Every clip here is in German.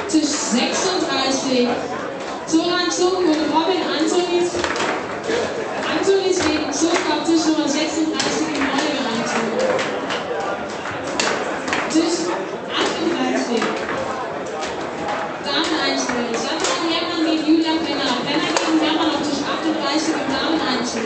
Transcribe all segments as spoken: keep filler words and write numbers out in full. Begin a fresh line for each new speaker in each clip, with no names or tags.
Tisch sechsunddreißig. Zoran Zug und Robin Antonis. Antonis gegen Zug auf Tisch Nummer sechsunddreißig im Neugeranzug. Tisch achtunddreißig. Damen-Einzel. Sandra Hermann gegen Julia Penner. Penner gegen Hermann auf Tisch achtunddreißig im Damen-Einzel.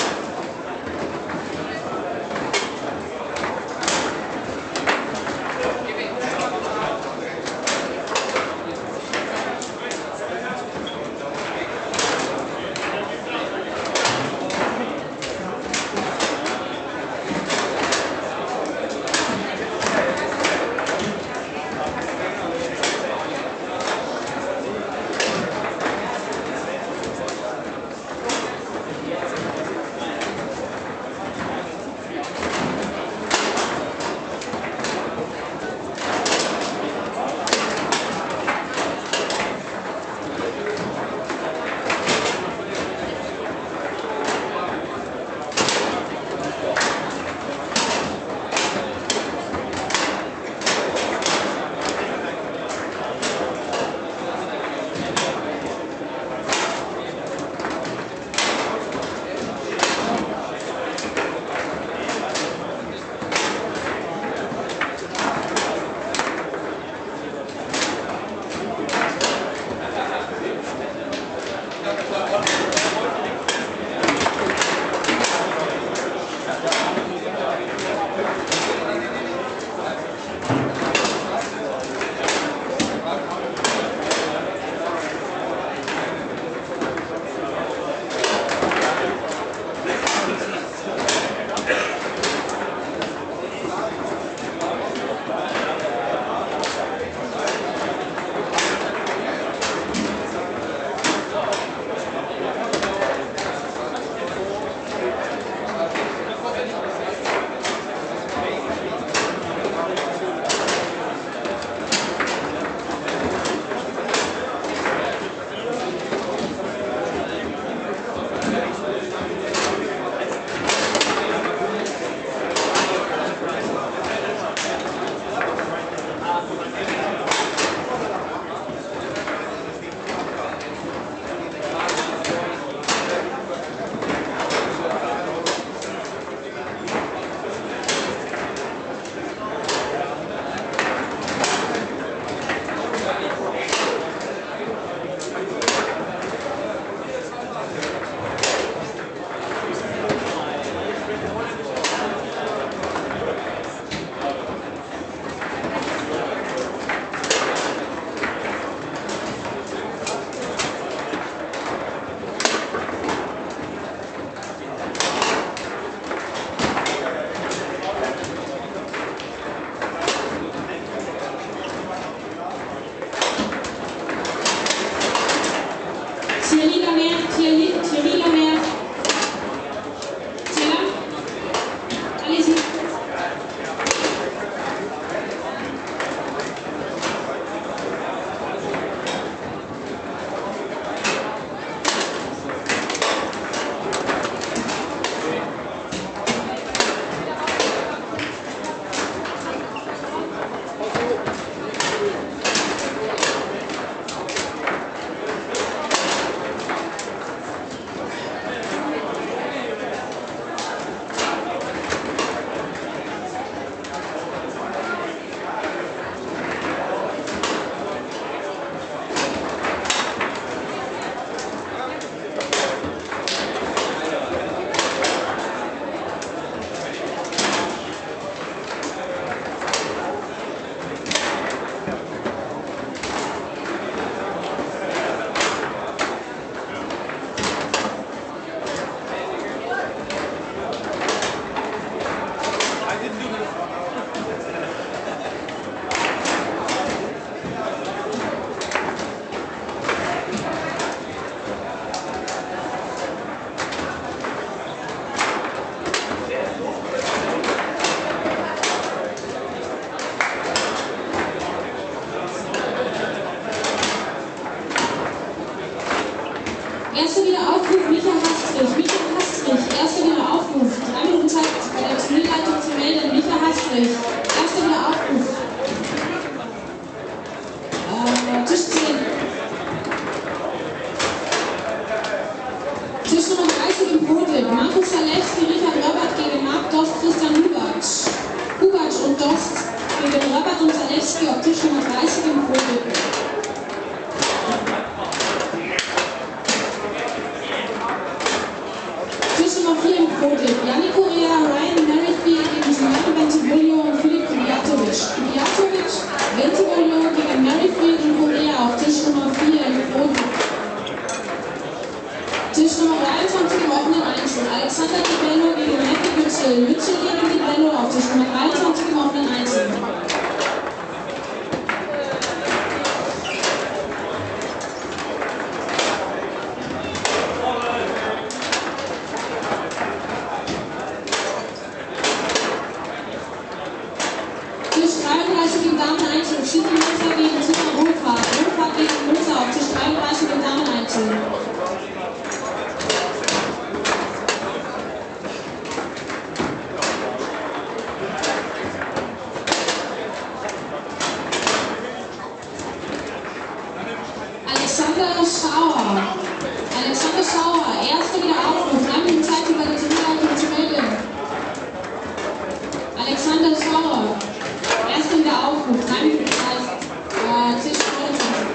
Erster Wiederaufruf, Micha Hastrich. Micha Hastrich, erster Wiederaufruf. Drei Minuten Zeit bei der Turnierleitung zu melden. Micha Hastrich, erster Wiederaufruf. Äh, Tisch Rote. Yannick Correa, Ryan Merrifield gegen Giovanni Bentivoglio und Filip Kviatovic. Kviatovic, Bentivoglio gegen Merrifield und Correa auf Tisch Nummer vier im Roten. Tisch Nummer dreiundzwanzig im offenen Einzel. Alexander Di Bello gegen Matthew Mitchell. Mitchell gegen Di Bello auf Tisch Nummer dreiundzwanzig im offenen Einzel. Tisch dreiunddreißig im Damen-Einzel. Schießen Moser gegen Zimmer Wohlfahrt. Wohlfahrt gegen Moser auf Tisch dreiunddreißig im Damen-Einzel. Alexander Schauer. Alexander Schauer, erster Wiederaufruf. Drei Minuten Zeit über die Zuleitung zu melden. Alexander Schauer, erster Wiederaufruf. Drei Minuten Zeit. Äh, Tisch neunundzwanzig.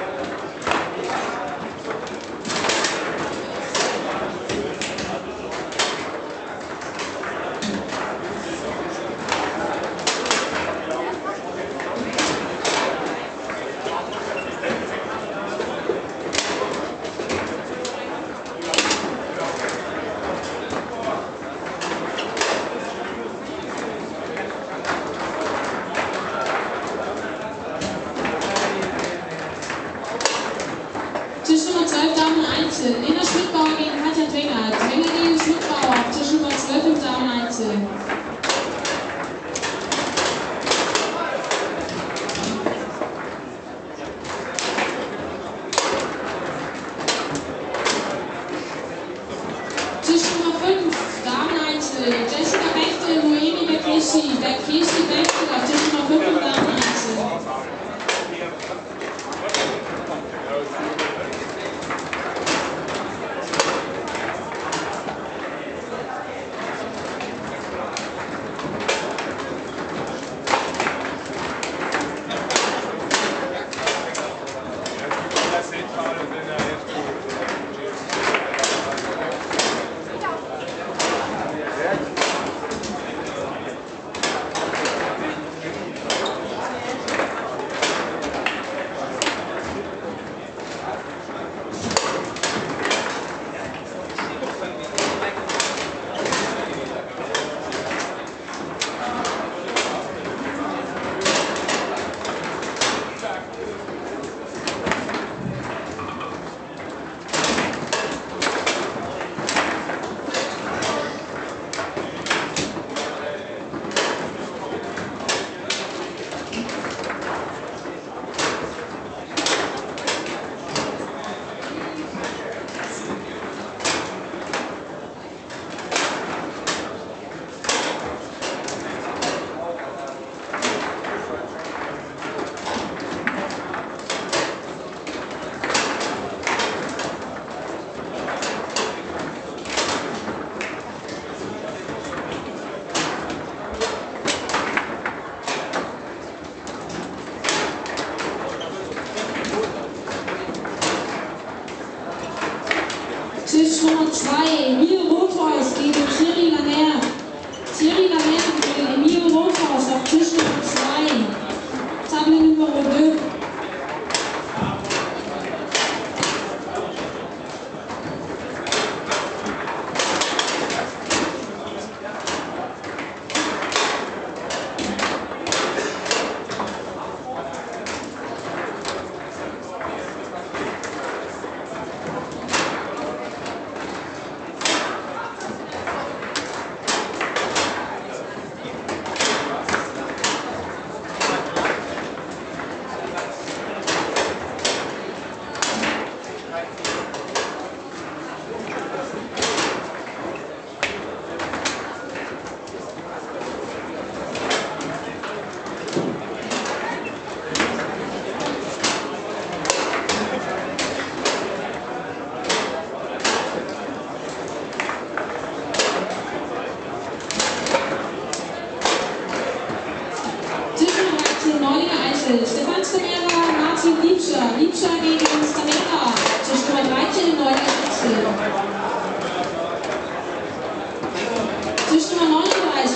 Tisch Nummer zwölf Damen-Einzel. Lena Schmidbauer gegen Katja Dwenger. Dwenger gegen Schmidbauer auf Tisch Nummer zwölf im Damen-Einzel. Tisch Nummer fünf Damen-Einzel. Jessica Bechtel, Noemi Bekishi. Bekishi Bechtel auf Tisch Nummer fünf im Damen-Einzel. Tisch Nummer zwei, Emil Rothaus gegen Thierry Lamer. Thierry Lamer gegen Emil Rothaus auf Tisch Nummer zwei. Table Nummer zwei.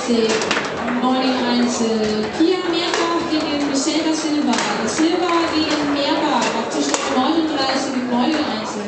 vierundzwanzig, neun Einzel. Pia Meerbach gegen Michelle da Silva. Da Silva gegen Meerbach auf Tisch Nummer neununddreißig im neun Einzel.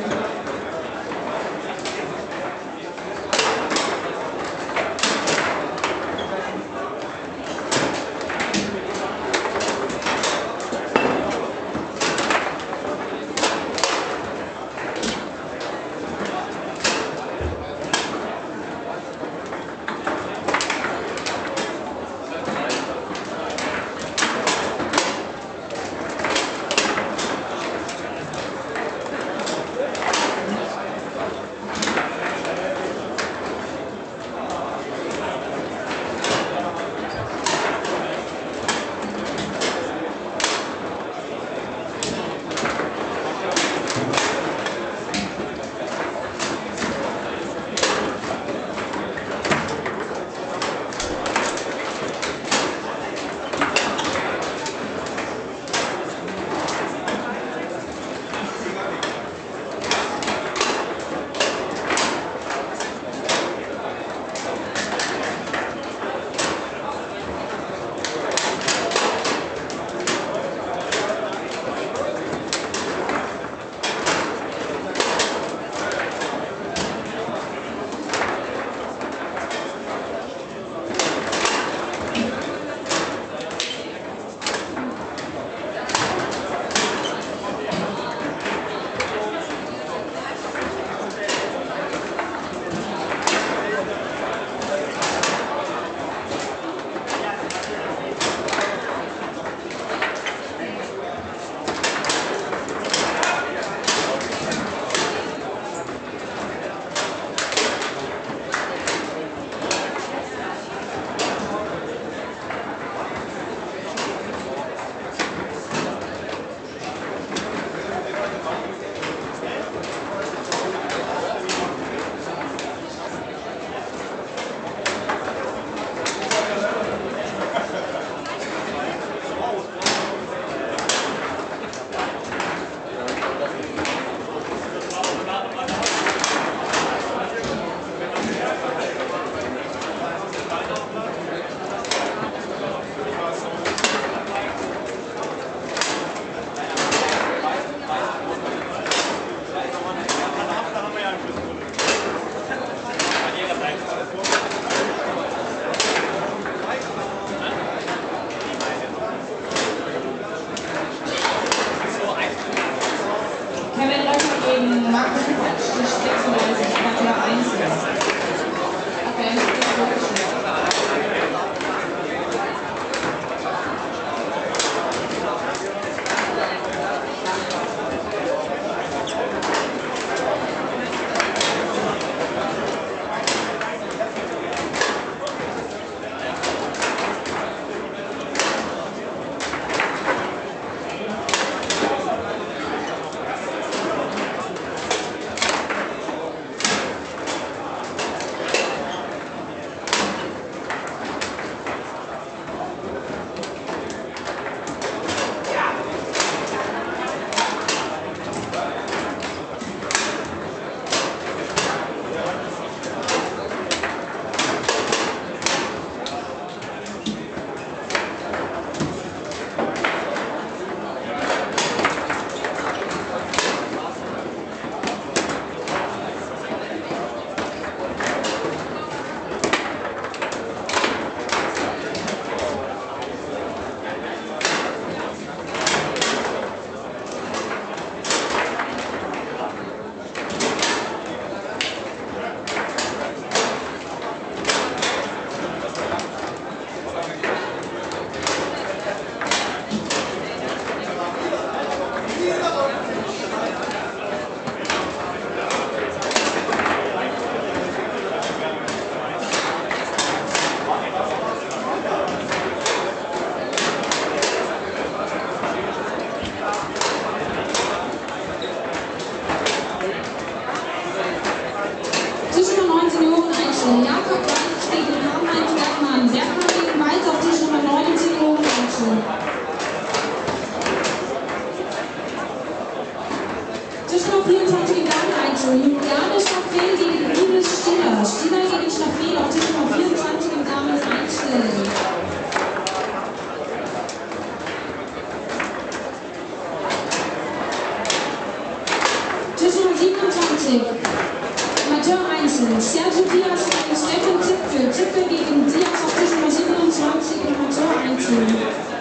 Gegen Markus Hutsch, sechsunddreißig, Quartal eins. Okay, Jakob Weiß gegen Karl-Heinz Bergmann. Bergmann gegen Weiß auf Tisch Nummer neunzehn Uhr Einzel. Tisch Nummer vierundzwanzig im Damen-Einzel. Juliane Staffel gegen Iris Stiller. Stiller gegen Staffel auf Tisch Nummer vierundzwanzig im Damen-Einzel. vierundachtzig. Amateur-Einzel. Sergio Diaz gegen Stefan Zipke. Zipke gegen Diaz auf Tisch Nummer siebenundzwanzig im Amateur-Einzel.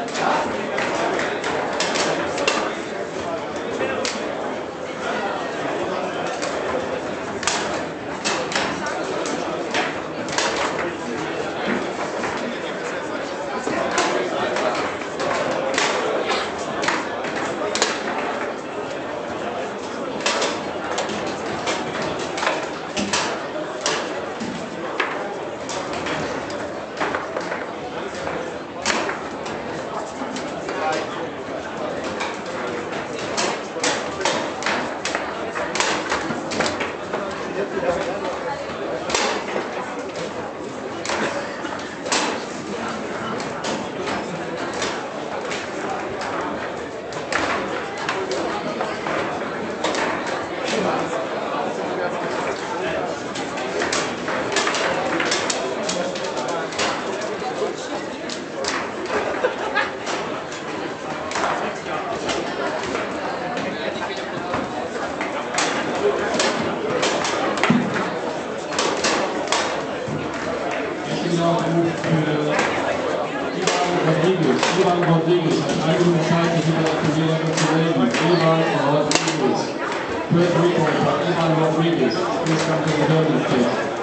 Rodriguez, Ivan Rodriguez, an eigenen Zeit ist über der Karriere zu reden. Ivan Rodriguez. Puerto Rico, Ivan Rodriguez. Please come to the building, please.